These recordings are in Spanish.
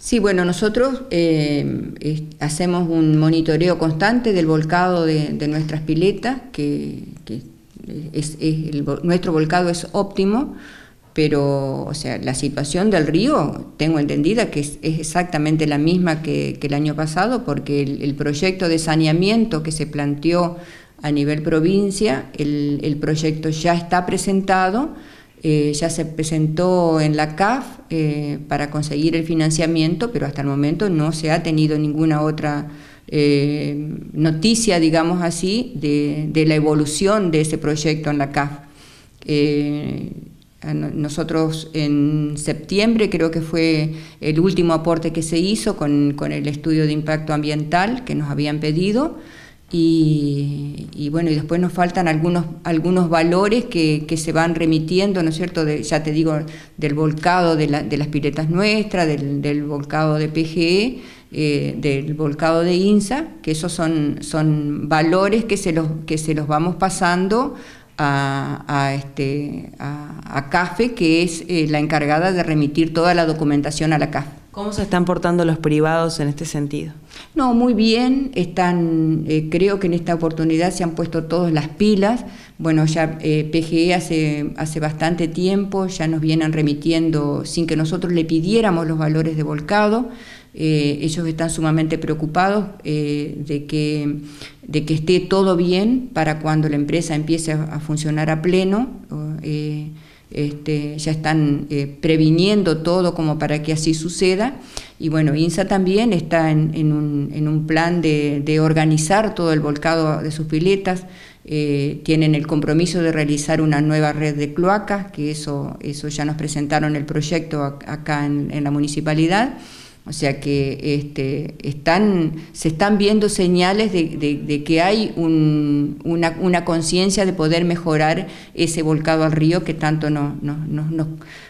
Sí, bueno, nosotros hacemos un monitoreo constante del volcado de nuestras piletas, nuestro volcado es óptimo, pero o sea, la situación del río, tengo entendida que es exactamente la misma que el año pasado, porque el proyecto de saneamiento que se planteó a nivel provincia, el proyecto ya está presentado. Ya se presentó en la CAF para conseguir el financiamiento, pero hasta el momento no se ha tenido ninguna otra noticia, digamos así, de la evolución de ese proyecto en la CAF. Nosotros en septiembre creo que fue el último aporte que se hizo con el estudio de impacto ambiental que nos habían pedido. Y bueno, y después nos faltan algunos valores que se van remitiendo, ¿no es cierto? Ya te digo, del volcado de las piletas nuestras, del volcado de PGE, del volcado de INSA, que esos son valores que se los vamos pasando a CAFE, que es la encargada de remitir toda la documentación a la CAF. ¿Cómo se están portando los privados en este sentido? No, muy bien, creo que en esta oportunidad se han puesto todas las pilas. Bueno, ya PGE hace bastante tiempo ya nos vienen remitiendo sin que nosotros le pidiéramos los valores de volcado. Ellos están sumamente preocupados de que esté todo bien para cuando la empresa empiece a funcionar a pleno. Ya están previniendo todo como para que así suceda. Y bueno, INSA también está en un plan de organizar todo el volcado de sus piletas. Tienen el compromiso de realizar una nueva red de cloacas, que eso ya nos presentaron el proyecto acá en la municipalidad. O sea que se están viendo señales de que hay una conciencia de poder mejorar ese volcado al río que tanto nos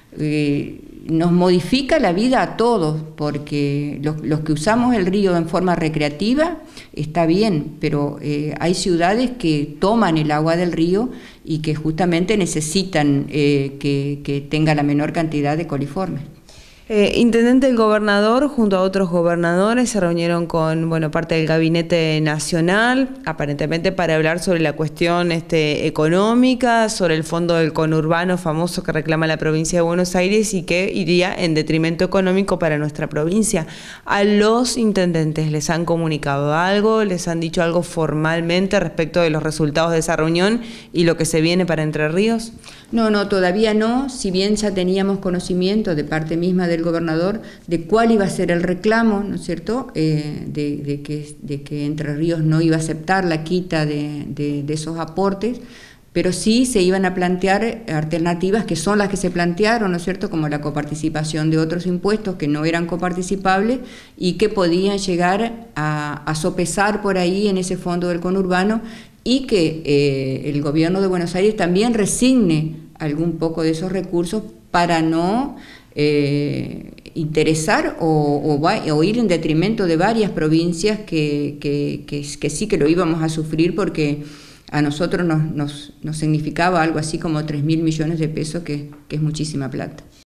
modifica la vida a todos, porque los que usamos el río en forma recreativa está bien, pero hay ciudades que toman el agua del río y que justamente necesitan que tenga la menor cantidad de coliformes. Intendente, el gobernador junto a otros gobernadores se reunieron con parte del gabinete nacional, aparentemente para hablar sobre la cuestión económica, sobre el fondo del conurbano famoso que reclama la provincia de Buenos Aires y que iría en detrimento económico para nuestra provincia. ¿A los intendentes les han comunicado algo? ¿Les han dicho algo formalmente respecto de los resultados de esa reunión y lo que se viene para Entre Ríos? No, todavía no, si bien ya teníamos conocimiento de parte misma del gobernador de cuál iba a ser el reclamo, ¿no es cierto?, de que Entre Ríos no iba a aceptar la quita de esos aportes, pero sí se iban a plantear alternativas que son las que se plantearon, ¿no es cierto?, como la coparticipación de otros impuestos que no eran coparticipables y que podían llegar a sopesar por ahí en ese fondo del conurbano, y que el gobierno de Buenos Aires también resigne algún poco de esos recursos para no interesar o ir en detrimento de varias provincias que sí que lo íbamos a sufrir, porque a nosotros nos significaba algo así como 3.000 millones de pesos, que es muchísima plata.